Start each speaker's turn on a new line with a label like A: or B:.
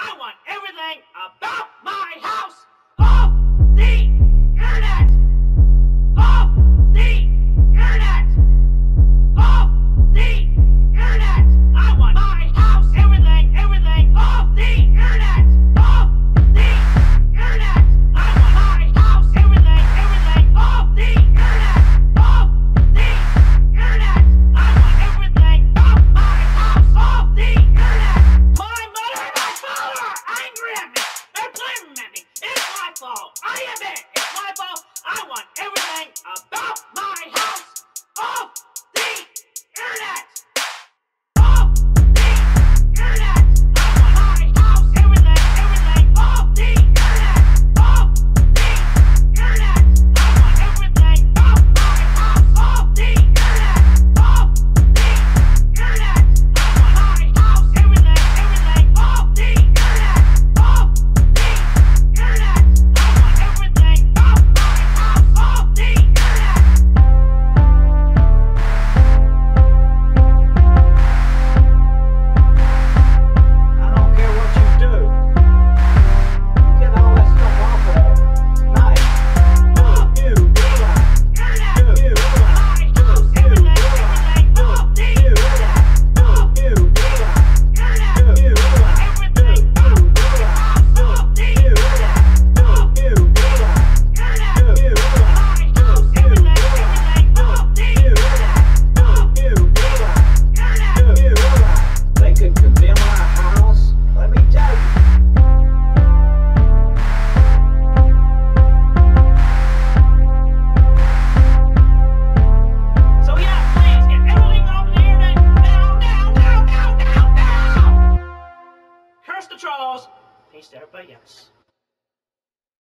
A: I want everything about my house off the internet! Off the internet! Off the internet! I want my house, everything off the internet! Off the internet! I want my house, everything off the internet! Off the internet! I want everything off my house, off the internet! My mother and my father are angry at me! They're blaming at me! It's my fault! I admit it's my fault! I want everything about my house off the internet! Off the internet! I want my house, everything off the internet! Off the internet! I want everything off my house, off the internet! Off the internet! I want my house, everything off the internet! Off the internet! I want everything off my house, off the internet!
B: I don't care what you do. Get all that stuff off of there. Nice. Do you realize? Do you realize? Do you realize? Do you realize? Do you realize? Do you realize? Do you realize? Do you realize? Do you realize? Do you realize? Do you realize? Do you realize? Do you realize? Do you realize? They could condemn our house. Let me tell you.
A: So yeah, please get everything off the internet now! Curse the trolls! Peace to everybody else.